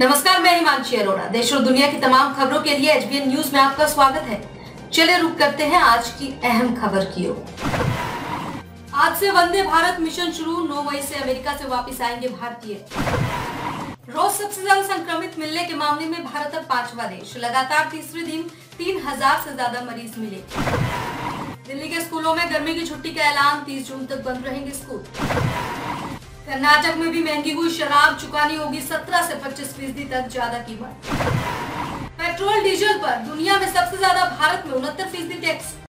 नमस्कार, मैं हिमांशी अरोड़ा। देश और दुनिया की तमाम खबरों के लिए एचबीएन न्यूज में आपका स्वागत है। चलिए रुक करते हैं आज की अहम खबर की ओर। आज से वंदे भारत मिशन शुरू। 9 मई से अमेरिका से वापस आएंगे भारतीय। रोज सबसे ज्यादा संक्रमित मिलने के मामले में भारत अब 5वां देश। लगातार तीसरे दिन 3000 से ज्यादा मरीज मिले। दिल्ली के स्कूलों में गर्मी की छुट्टी का ऐलान। 30 जून तक बंद रहेंगे स्कूल। कर्नाटक में भी महंगी हुई शराब। चुकानी होगी 17 से 25% तक ज्यादा कीमत। पेट्रोल डीजल पर दुनिया में सबसे ज्यादा भारत में 69% टैक्स।